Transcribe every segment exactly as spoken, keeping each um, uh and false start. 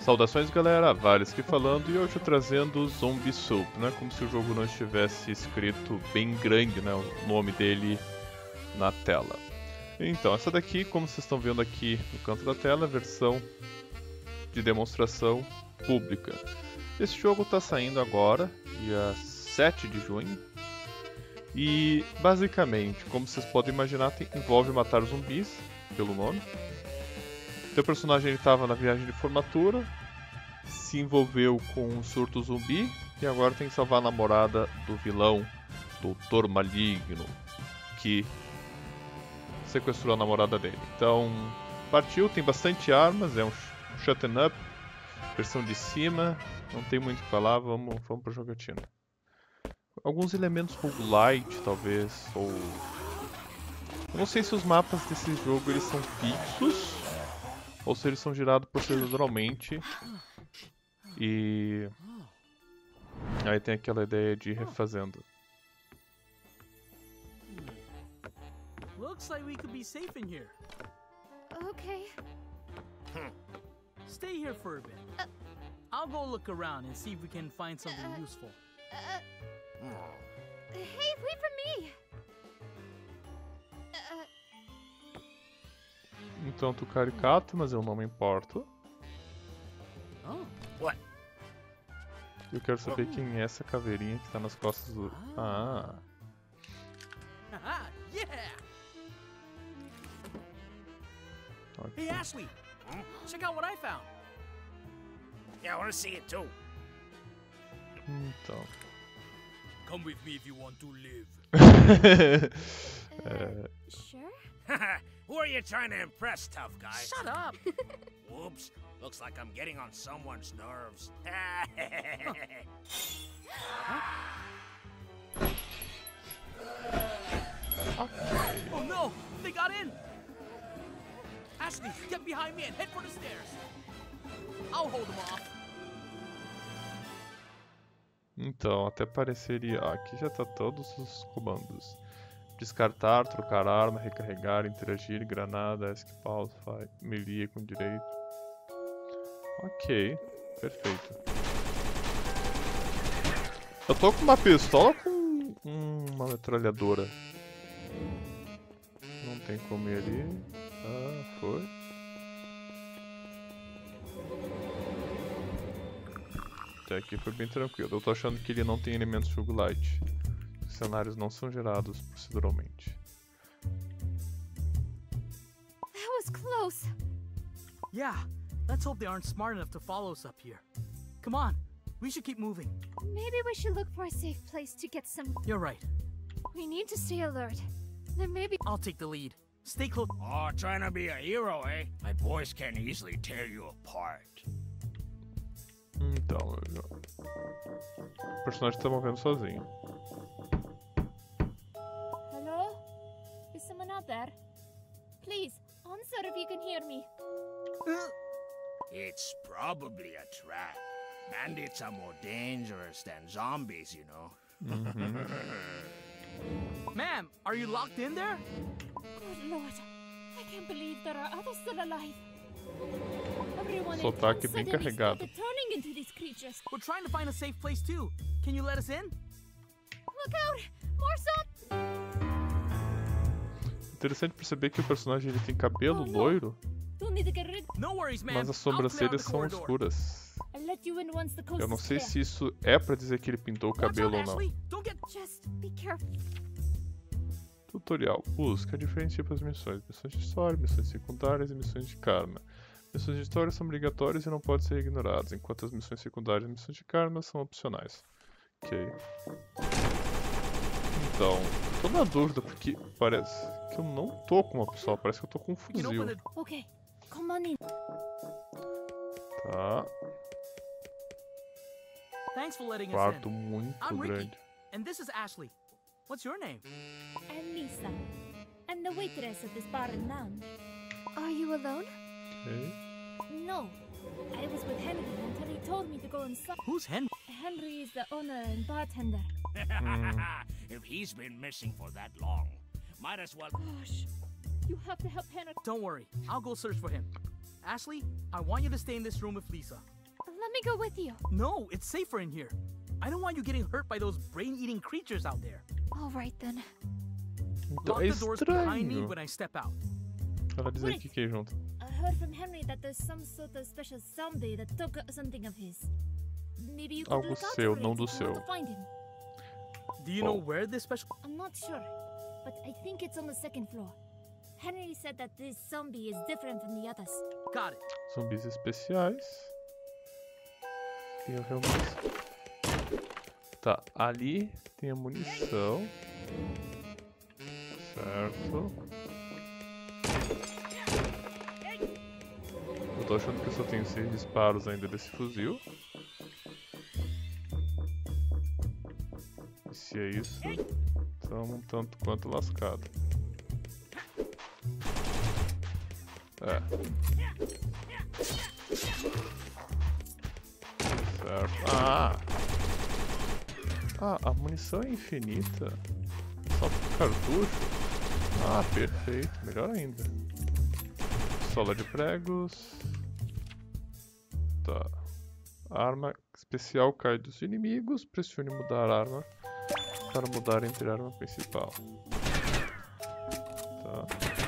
Saudações, galera, Vales aqui falando, e hoje eu trazendo Zombie Soup, né? Como se o jogo não estivesse escrito bem grande, né? O nome dele na tela. Então, essa daqui, como vocês estão vendo aqui no canto da tela, é a versão de demonstração pública. Esse jogo está saindo agora, dia sete de junho, e basicamente, como vocês podem imaginar, tem, envolve matar zumbis, pelo nome. Seu personagem estava na viagem de formatura, se envolveu com um surto zumbi e agora tem que salvar a namorada do vilão, Doutor Maligno, que sequestrou a namorada dele. Então, partiu, tem bastante armas, é um shutting up, versão de cima, não tem muito o que falar, vamos, vamos pra jogatina. Alguns elementos roguelite, talvez, ou... Eu não sei se os mapas desse jogo eles são fixos, ou se eles são girados proceduralmente. E aí tem aquela ideia de ir refazendo. Looks like we could be safe in here. Okay. Stay here for a bit. Uh, I'll go look around and see if we can find something uh, useful. Uh, hey, wait for me! Uh, Um tanto caricato, mas eu não me importo. Oh. What? Eu quero saber quem é essa caveirinha que tá nas costas do... Ah. Haha, yeah! Ok. Hey Ashley, check out what I found. Yeah, I want to see it too. Então. Come with me if you want to live. uh, sure? Who are you trying to impress, tough guy? Shut up! Whoops. Looks like I'm getting on someone's nerves. Oh no! They got in! Ashley, get behind me and head for the stairs. I'll hold them off. Então, até pareceria... Ah, aqui já tá todos os comandos. Descartar, trocar arma, recarregar, interagir, granada, escape, fight, melee com direito. Ok, perfeito. Eu tô com uma pistola com uma metralhadora. Não tem como ir ali. Ah, foi. Até aqui foi bem tranquilo. Eu tô achando que ele não tem elementos roguelite. Os cenários não são gerados proceduralmente. That was close. Yeah, let's hope they aren't smart enough to follow us up here. Come on, we should keep moving. Maybe we should look for a safe place to get some... You're right. We need to stay alert. There may be... I'll take the lead. Stay close. Oh, trying to be a hero, eh? My boys can easily tear you apart. Então, o personagem tá movendo sozinho. Hello? Is someone out there? Please, answer if you can hear me. It's probably a trap. Bandits are more dangerous than zombies, you know. Uhum. Ma'am, are you locked in there? Good Lord, I can't believe there are others still alive. Everyone in Sotaque town bem suddenly carregado. started turning into these creatures. We're trying to find a safe place too. Can you let us in? Look out! More zombies! Interessante perceber que o personagem ele tem cabelo Oh, no. loiro, You'll need to get rid. No worries, ma'am. mas as I'll clear out sobrancelhas the são corridor. escuras. I'll let you in once the coast Eu não is sei clear. se isso é pra dizer que ele pintou o Watch out, cabelo ou não. Ashley. Don't get... Just be careful. Tutorial. Busca diferentes tipos de missões. Missões de história, missões secundárias e missões de karma. Missões de história são obrigatórias e não podem ser ignoradas, enquanto as missões secundárias e missões de karma são opcionais. Ok. Então, tô na dúvida porque parece que eu não tô com uma pistola, parece que eu tô com um We can fuzil. open it. Okay, come on in. Tá. Thanks for letting us Quarto in. muito I'm Ricky, grande. and this is Ashley. What's your name? I'm Lisa. I'm the waitress at this bar and lounge. Are you alone? Ok. No. I was with Henry until he told me to go inside. Who's Henry? Henry is the owner and bartender. If he's been missing for that long, might as well. Gosh, you have to help Henry. Don't worry, I'll go search for him. Ashley, I want you to stay in this room with Lisa. Let me go with you. No, it's safer in here. I don't want you getting hurt by those brain-eating creatures out there. All right then. Então Lock é the doors behind me estranho. when I step out. Ela diz aí que que é junto. I heard from Henry that there's some sort of special zombie that took something of his. Maybe you could Algo look out seu, for não it do if you want seu. to find him. Do you know Oh. where this special... I'm not sure, but I think it's on the second floor. Henry said that this zombie is different from the others. Got it. Zumbis especiais. E eu realmente... Tá, ali tem a munição. Certo. Eu tô achando que eu só tenho seis disparos ainda desse fuzil. E se é isso, estamos um tanto quanto lascado. É. Certo. Ah! Ah, a munição é infinita. Só pro cartucho. Ah, perfeito. Melhor ainda. Sola de pregos. Tá. Arma especial cai dos inimigos. Pressione mudar a arma para mudar entre a arma principal. Tá.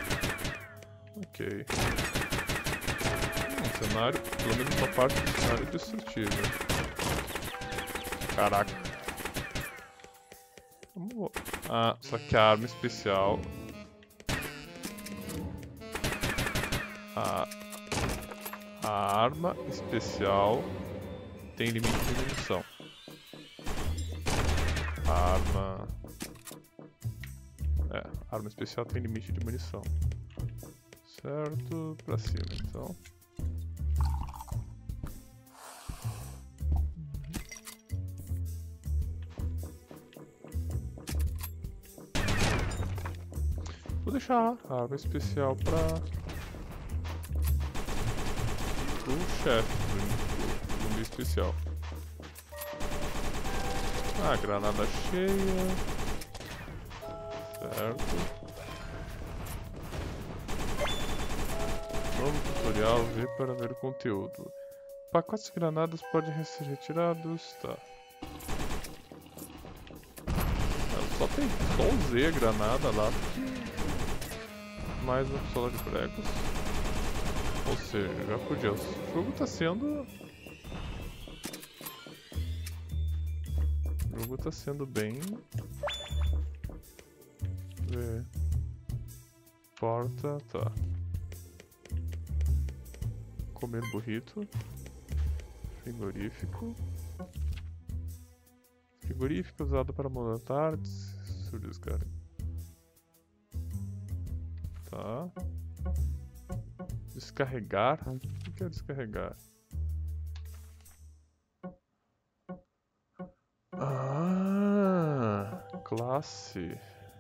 Ok. Um cenário, pelo menos uma parte do cenário destrutível. Caraca. Vamos... Ah, só que a arma especial... A... a arma especial tem limite de munição. A arma... É, a arma especial tem limite de munição. Certo, pra cima então. Vou deixar a arma especial pra... o chefe do zumbi especial. Ah, granada cheia. Certo. Novo tutorial, ver para ver o conteúdo. Pacotes de granadas podem ser retirados. Tá. É, só tem só usei a granada lá. Mais uma pistola de pregos. Ou seja, já podia. O jogo tá sendo... O jogo tá sendo bem... Ver. Porta, tá. Comer burrito. Frigorífico. Frigorífico usado para moldar tardes. Surdos, cara. Tá. Descarregar? O que é descarregar? Ah, classe.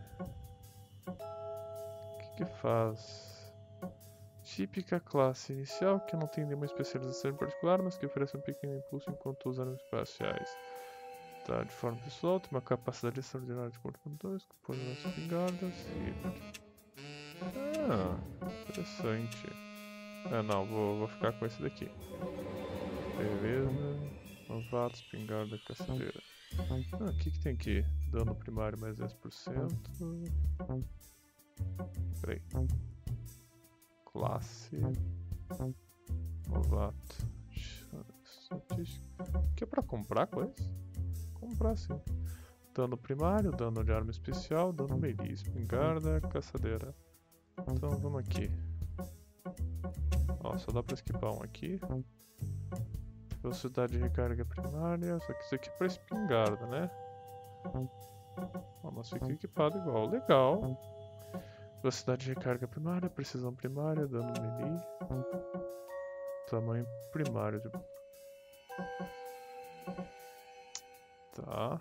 O que que faz? Típica classe inicial que não tem nenhuma especialização em particular, mas que oferece um pequeno impulso enquanto usa armas espaciais. Tá, de forma pessoal, tem uma capacidade extraordinária de controladores que põe nas espingardas e... Ah, interessante. Ah, não, vou, vou ficar com esse daqui. Beleza. Novato, espingarda, caçadeira. Ah, o que que tem aqui? Dano primário mais dez por cento. Peraí. Classe. Novato. Estatística. Que é pra comprar coisa? Comprar sim. Dano primário, dano de arma especial, dano melee, espingarda, caçadeira. Então vamos aqui. Ó, só dá pra esquivar um aqui. Velocidade de recarga primária. Só que isso aqui é pra espingarda, né? Ó, mas fica equipado igual. Legal. Velocidade de recarga primária, precisão primária, dano melee. Tamanho primário de... Tá.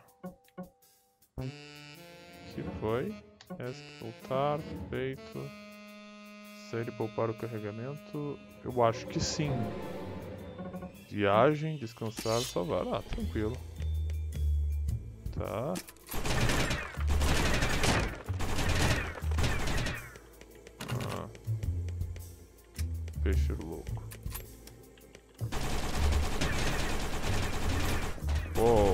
Que foi? Resta voltar, feito. Série poupar o carregamento. Eu acho que sim. Viagem, descansar, salvar. Ah, tranquilo. Tá. Ah. Peixe louco. Uou.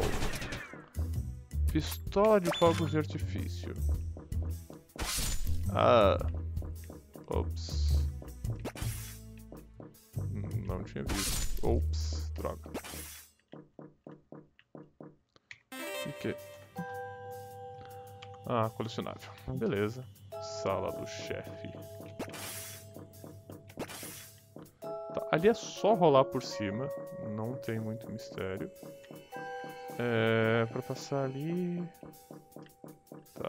Pistola de fogos de artifício. Ah. Ops. Não tinha visto. Ops. Droga. O que? Ah, colecionável. Beleza. Sala do chefe. Tá, ali é só rolar por cima. Não tem muito mistério. É... Pra passar ali... Tá.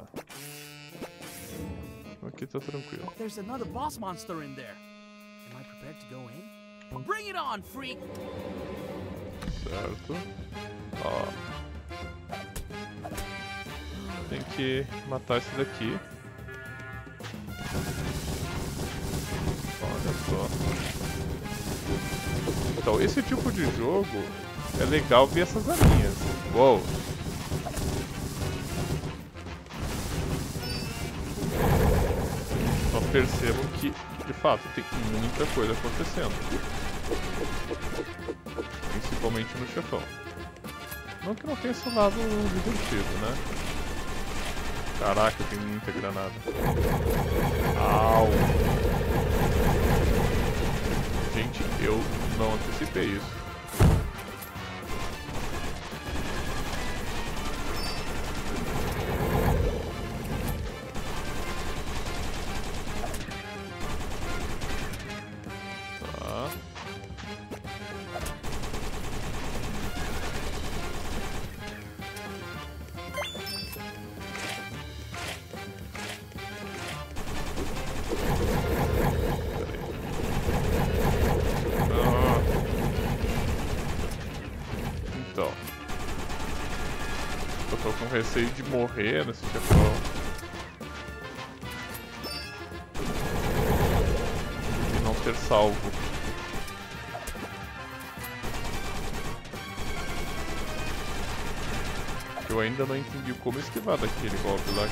Aqui tá tranquilo. There's another boss monster in there. Am I prepared to go in? Bring it on, freak! Certo. Ó. Tem que matar esse daqui. Olha só. Então, esse tipo de jogo é legal ver essas arminhas. Uou! Só percebam que, de fato, tem muita coisa acontecendo. Principalmente no chefão. Não que não tenha esse lado divertido, né? Caraca, tem muita granada. Au! Gente, eu não antecipei isso. Tá. Então, eu tô com receio de morrer nesse chefão. E não ter salvo. Eu ainda não entendi como esquivar daquele golpe lá.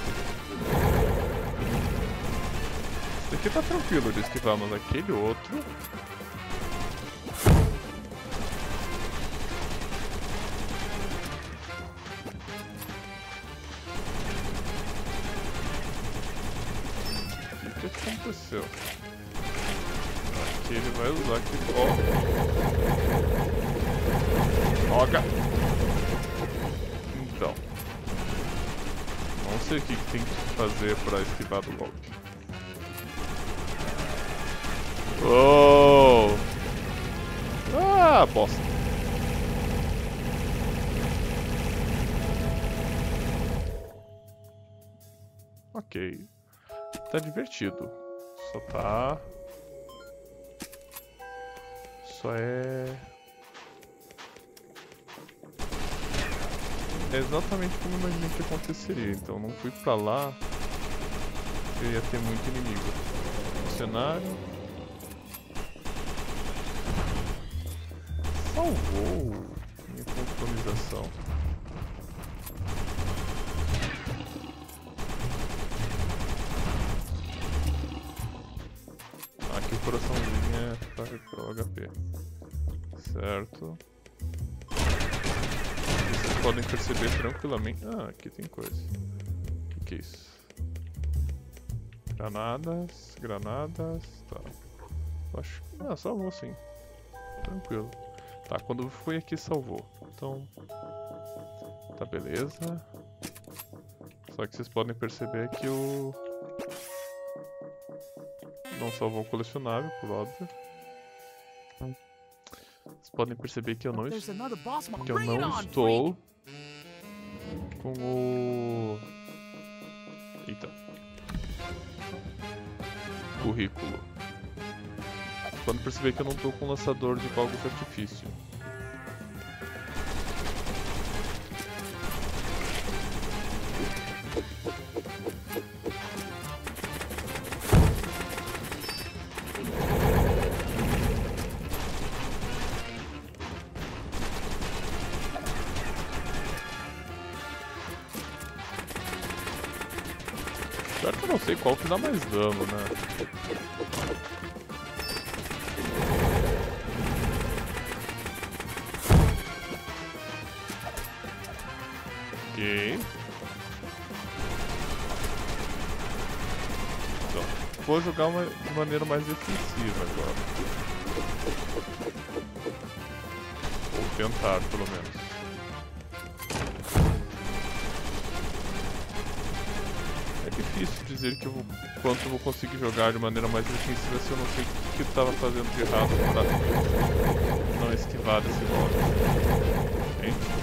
Esse aqui tá tranquilo de esquivar, mas aquele outro... O que que aconteceu? Aqui ele vai usar aquele golpe. Droga! Então. Não sei o que que tem que fazer pra esquivar do golpe. Oh! Ah, bosta! Ok. Tá divertido. Só tá... Só é... É exatamente como eu imaginei que aconteceria. Então não fui pra lá. Eu ia ter muito inimigo. O cenário... Salvou minha customização. Aqui o coraçãozinho é para recuperar o H P. Certo. Vocês podem perceber tranquilamente. Ah, aqui tem coisa. O que, que é isso? Granadas, granadas. Tá. Acho. Ah, salvou sim. Tranquilo. Tá, quando fui aqui salvou. Então. Tá, beleza. Só que vocês podem perceber que o. Não salvou o colecionável, por óbvio. Vocês podem perceber que eu não, est... que eu não estou com o... Eita. Currículo. Vocês podem perceber que eu não estou com o lançador de fogos de artifício. Claro que eu não sei qual que dá mais dano, né? Ok. Então, vou jogar uma, de maneira mais defensiva agora. Ou tentar, pelo menos. É difícil dizer que eu vou, quanto eu vou conseguir jogar de maneira mais defensiva se eu não sei o que eu estava fazendo de errado para não esquivar desse golpe. Gente.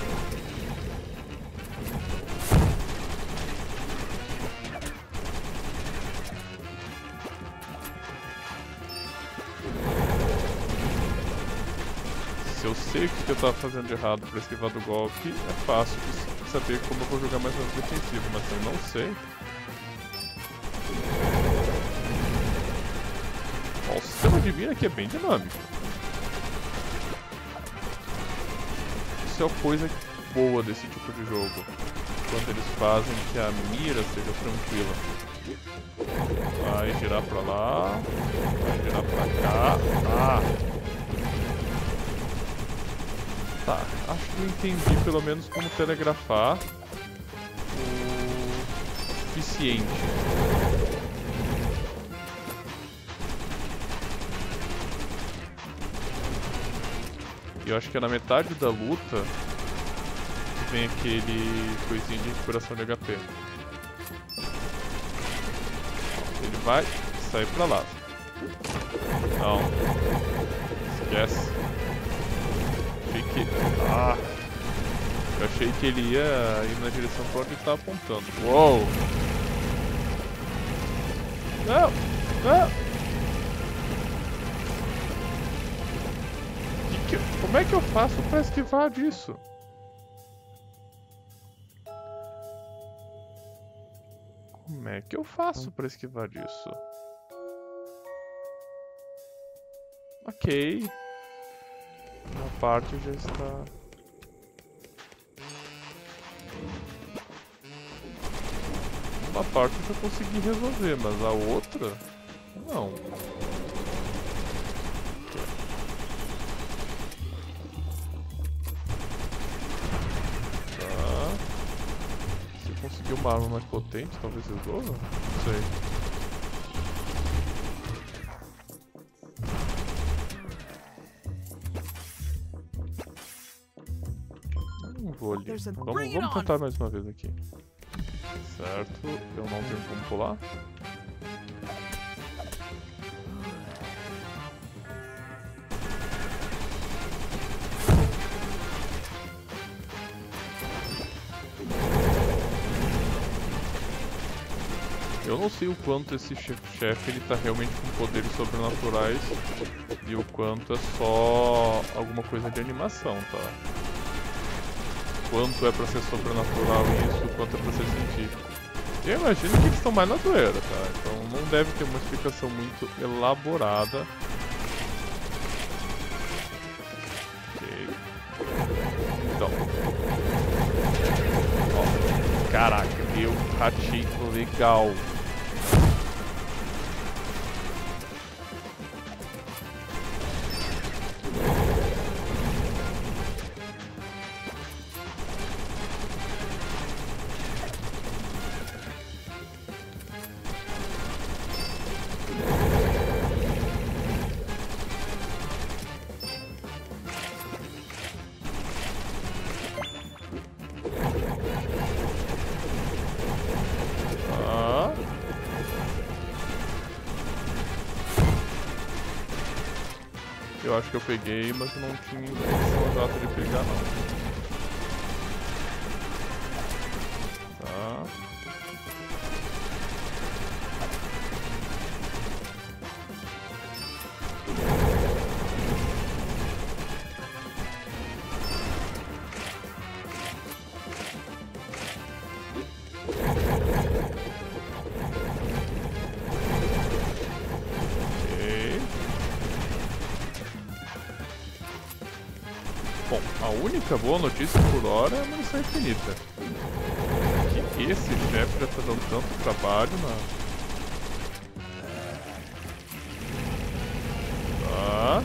Se eu sei o que eu estava fazendo de errado para esquivar do golpe, é fácil de saber como eu vou jogar mais defensivo, mas se eu não sei... Ó, o sistema de mira aqui é bem dinâmico. Isso é uma coisa boa desse tipo de jogo. Quando eles fazem que a mira seja tranquila. Vai girar pra lá. Vai girar pra cá. Ah! Tá, acho que eu entendi pelo menos como telegrafar o suficiente. E eu acho que é na metade da luta que vem aquele coisinho de recuperação de H P. Ele vai sair pra lá. Não. Esquece. Achei que... Ah! Eu achei que ele ia ir na direção pra onde ele estava apontando. Uou! Não! Não! Que que... Como é que eu faço pra esquivar disso? Como é que eu faço pra esquivar disso? Ok. Uma parte já está... Uma parte eu já consegui resolver, mas a outra... Não. Tá. Se eu conseguir uma arma mais potente, talvez resolva? Não sei. Vou ali. Vamos, vamos tentar mais uma vez aqui. Certo, eu não tenho como pular. Eu não sei o quanto esse chefe ele tá realmente com poderes sobrenaturais e o quanto é só alguma coisa de animação, tá? Quanto é pra ser sobrenatural isso, quanto é pra ser científico. Eu imagino que eles estão mais na zoeira, tá? Então não deve ter uma explicação muito elaborada. Ok. Então. Ó, caraca, eu ratei legal. Eu acho que eu peguei, mas eu não tinha intenção exata de pegar não. Tá. Bom, a única boa notícia por hora é a munição infinita. Que esse chefe já tá dando tanto trabalho na... Tá.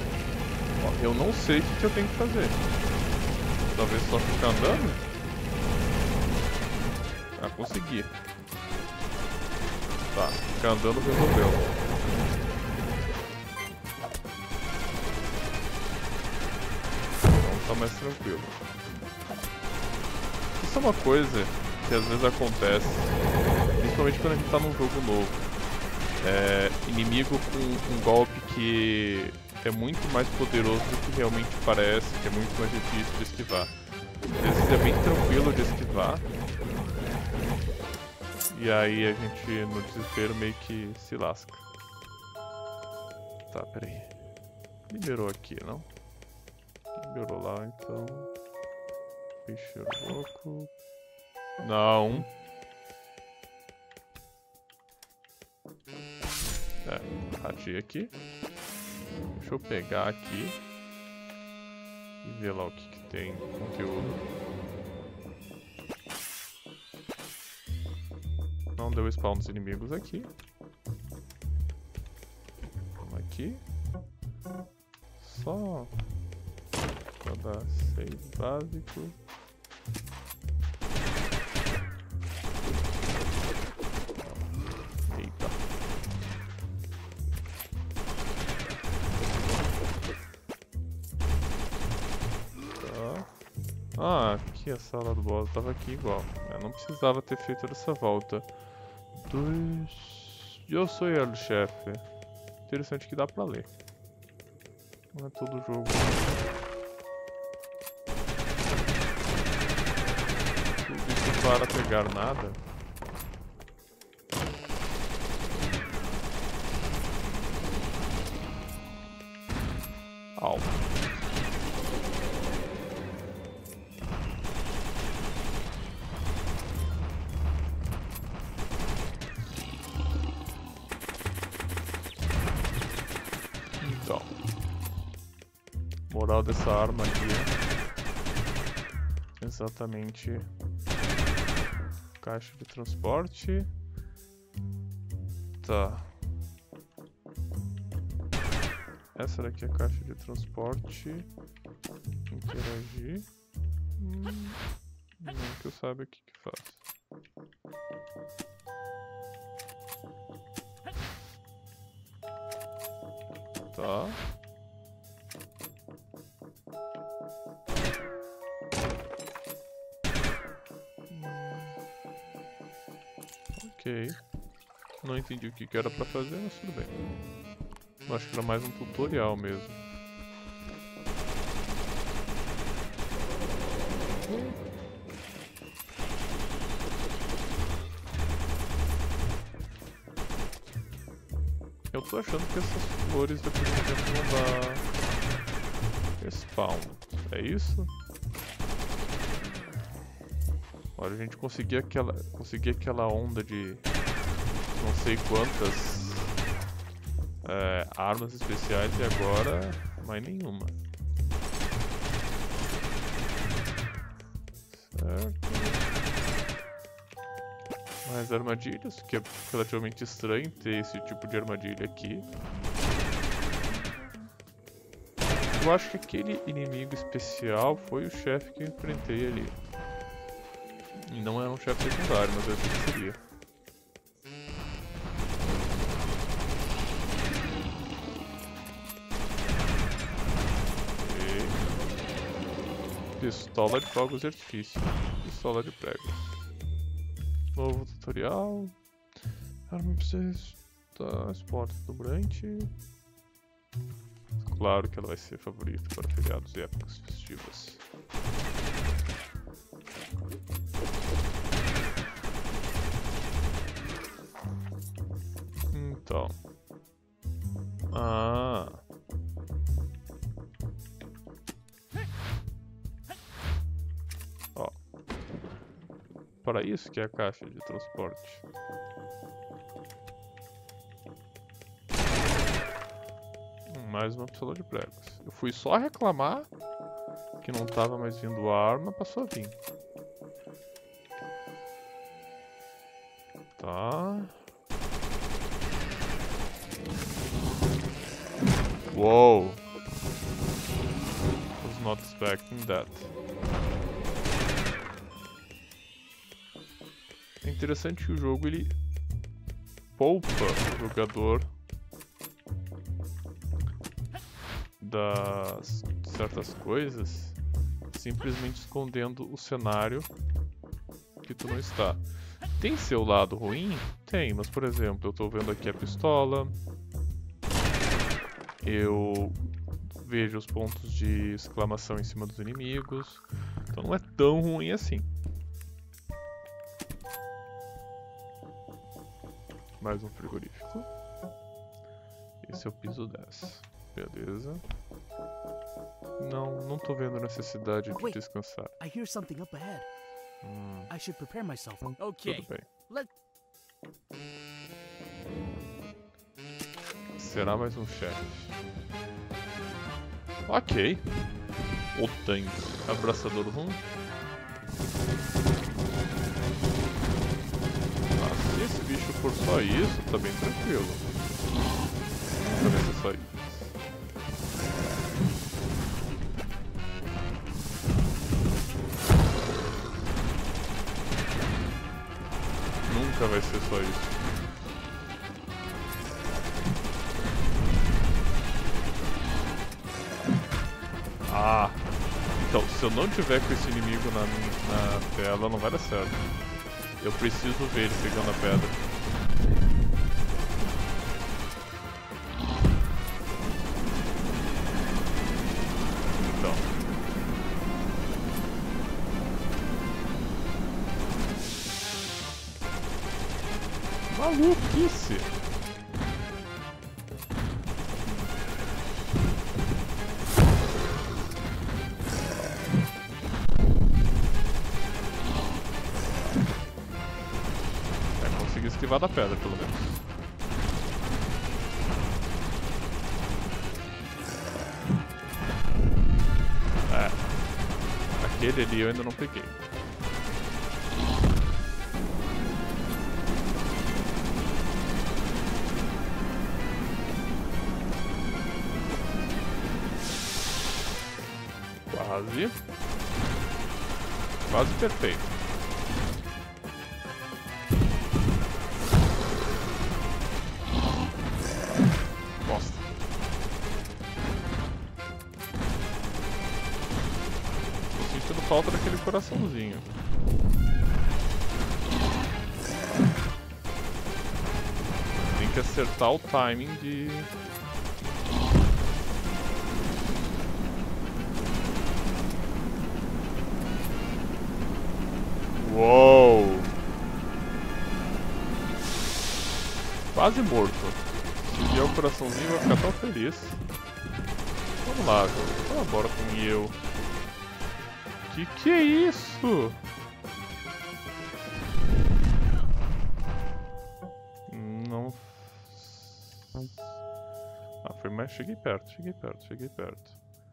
Ó, eu não sei o que eu tenho que fazer. Talvez só ficar andando? consegui. Tá, ficar andando resolveu. Então tá mais tranquilo. Isso é uma coisa que às vezes acontece, principalmente quando a gente tá num jogo novo. É, inimigo com um golpe que é muito mais poderoso do que realmente parece, que é muito mais difícil de esquivar. Às vezes é bem tranquilo de esquivar. E aí a gente, no desespero, meio que se lasca. Tá, peraí. Liberou aqui, não? Liberou lá, então... Bicho louco... Não. É, ratei aqui. Deixa eu pegar aqui. E ver lá o que, que tem conteúdo. Não deu spawn dos inimigos aqui. Vamos aqui. Só pra dar save básico. Eita. Tá. Ah, aqui a sala do boss tava aqui igual. Eu não precisava ter feito essa volta. Dos... Eu sou o chefe. Interessante que dá pra ler. Não é todo jogo. Tudo isso para pegar nada. Au. Então, moral dessa arma aqui é exatamente caixa de transporte. Tá. Essa daqui é a caixa de transporte. Interagir. Hum, não que eu saiba o que que faz. Tá. Ok. Não entendi o que que era pra fazer, mas tudo bem. Eu acho que era mais um tutorial mesmo. Eu tô achando que essas flores depois de um tempo vão dar spawn. É isso? Olha, a gente conseguiu aquela, conseguir aquela onda de não sei quantas é, armas especiais e agora mais nenhuma. Certo. Mais armadilhas, que é relativamente estranho ter esse tipo de armadilha aqui. Eu acho que aquele inimigo especial foi o chefe que eu enfrentei ali. E não era um chefe secundário, mas eu achei que seria. E... Pistola de fogos de artifício. Pistola de pregos. Novo tutorial. Arma pra vocês. Tá, esporte dobrante. Claro que ela vai ser favorita para feriados e épocas festivas. Então. Ah. Ó. Para isso que é a caixa de transporte. Mais uma pistola de pregos. Eu fui só reclamar que não tava mais vindo a arma, passou a vir. Tá. Uou. Was not expecting that. interessante que o jogo ele poupa o jogador das certas coisas, simplesmente escondendo o cenário que tu não está. Tem seu lado ruim? Tem, mas por exemplo, eu tô vendo aqui a pistola, eu vejo os pontos de exclamação em cima dos inimigos, então não é tão ruim assim. Mais um frigorífico. Esse é o piso dez. Beleza. Não, não tô vendo necessidade de descansar. I hear something up ahead. Hum, I should prepare myself. Okay. tudo bem. Let Será mais um chefe. Ok. O tanque. Abraçador um. Ah, se esse bicho for só isso, tá bem tranquilo. Nunca vai ser só isso. Nunca vai ser só isso. Ah, então se eu não tiver com esse inimigo na, na tela, não vai dar certo. Eu preciso ver ele pegando a pedra. Então. Maluquice! Esquivar da pedra, pelo menos. É. Aquele ali eu ainda não peguei. Quase. Quase perfeito. Falta daquele coraçãozinho. Tem que acertar o timing de... Uou! Quase morto. Se vier o coraçãozinho vai ficar tão feliz. Vamos lá, jogo. Colabora com eu. Que que é isso? Não... Ah, foi mais... Cheguei perto, cheguei perto, cheguei perto.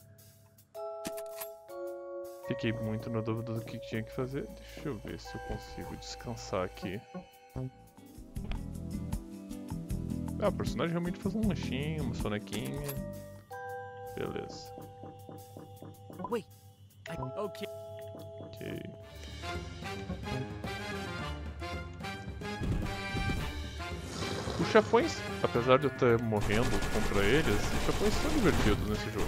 Fiquei muito na dúvida do que tinha que fazer. Deixa eu ver se eu consigo descansar aqui. Ah, o personagem realmente faz um lanchinho, uma sonequinha. Beleza. Wait. I, okay. Ok. Os chefões, apesar de eu estar morrendo contra eles, os chefões são divertidos nesse jogo.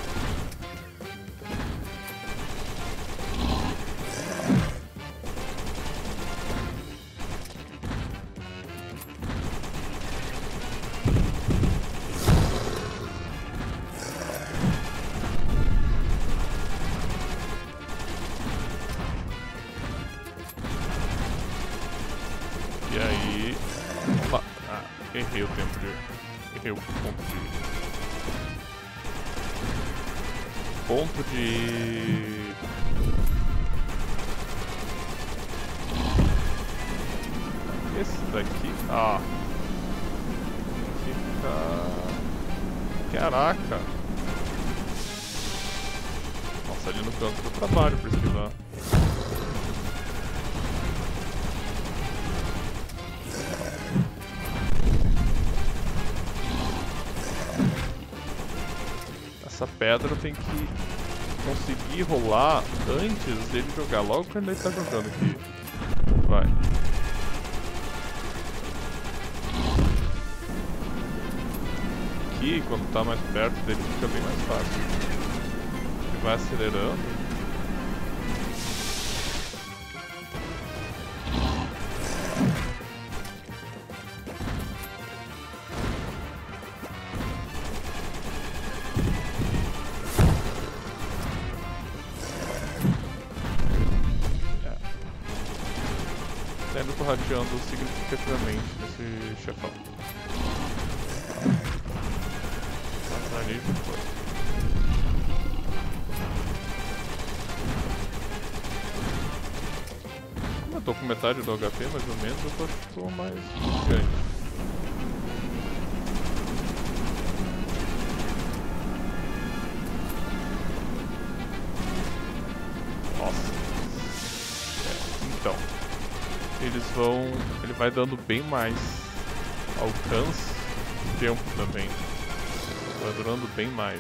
E aí... Opa! Ah, errei o tempo de... Errei o ponto de... Ponto de... Esse daqui... Ah! Fica... Caraca! Nossa, ali no canto do trabalho pra esquivar. Essa pedra tem que conseguir rolar antes dele jogar. Logo quando ele tá jogando aqui. Vai. aqui, quando tá mais perto dele, fica bem mais fácil. Ele vai acelerando. Ainda tô rateando significativamente nesse chefão. Mas ali já foi. Como eu tô com metade do H P mais ou menos, eu tô, acho que tô mais grande. Nossa. É, então. Eles vão... Ele vai dando bem mais alcance e tempo também. Vai durando bem mais.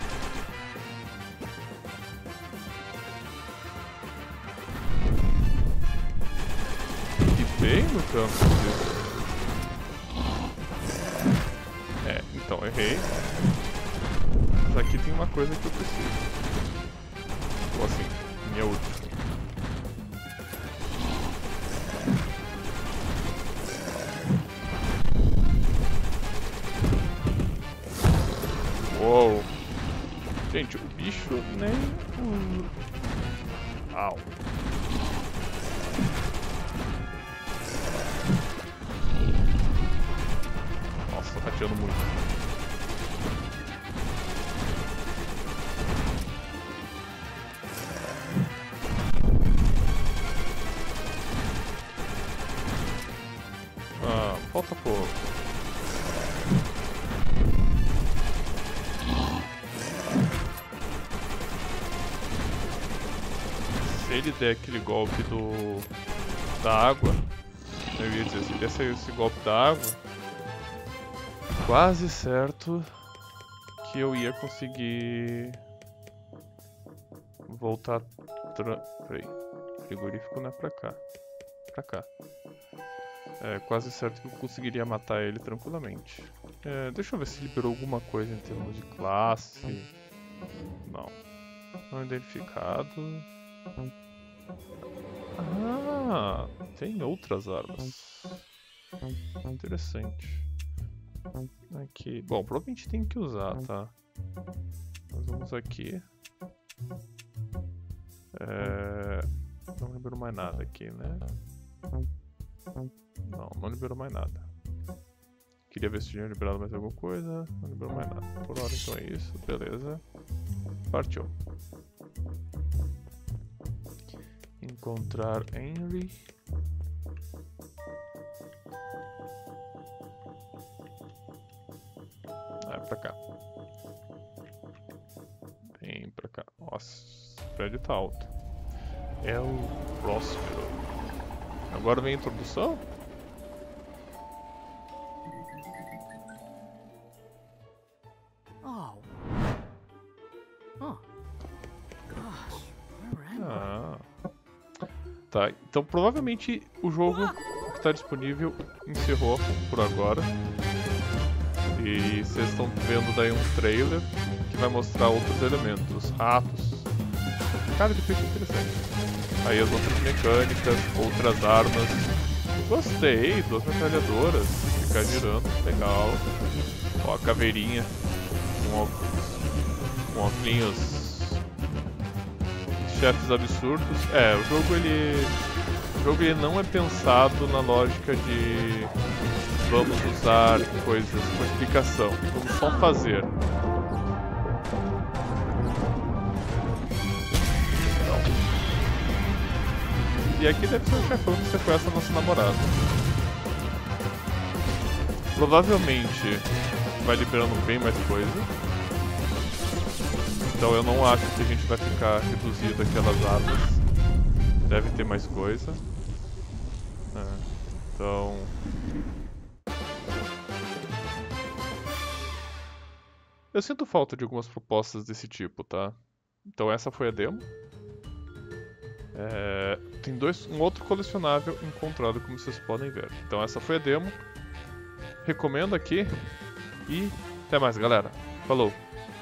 E bem no campo disso. É, então errei. Mas aqui tem uma coisa que eu preciso. Ou assim, minha última. Uou! Gente, o bicho nem... Au! Nossa, tô rateando muito. Ah, falta pouco. Se ele der aquele golpe do da água, eu ia dizer, se ele der esse golpe da água, quase certo que eu ia conseguir voltar. Tra... Peraí, frigorífico não é pra cá, pra cá. É quase certo que eu conseguiria matar ele tranquilamente. É, deixa eu ver se liberou alguma coisa em termos de classe. Não, não identificado. Ah, tem outras armas. Interessante. Aqui. Bom, provavelmente tem que usar, tá? Nós vamos aqui. É... Não liberou mais nada aqui, né? Não, não liberou mais nada. Queria ver se tinha liberado mais alguma coisa. Não liberou mais nada. Por hora então é isso. Beleza. Partiu. Encontrar Henry. Ah, é pra cá. Vem pra cá. Nossa, o prédio tá alto. É o Próspero. Agora vem a introdução? Oh. Oh. Gosh, where am I? Ah. Tá, então provavelmente o jogo que está disponível encerrou por agora. E vocês estão vendo daí um trailer que vai mostrar outros elementos, ratos. Cara, de peixe interessante. Aí as outras mecânicas, outras armas. Gostei, duas metralhadoras, ficar girando, legal. Ó, a caveirinha com óculos, com óculos. Chefes absurdos. É, o jogo ele. O jogo ele não é pensado na lógica de vamos usar coisas com explicação, vamos só fazer. Não. E aqui deve ser o chefão que sequestra a nossa namorada. Provavelmente vai liberando bem mais coisa. Então eu não acho que a gente vai ficar reduzido aquelas armas. Deve ter mais coisa. É, então... Eu sinto falta de algumas propostas desse tipo, tá? Então essa foi a demo. É, tem dois, um outro colecionável encontrado, como vocês podem ver. Então essa foi a demo. Recomendo aqui. E Até mais, galera. Falou!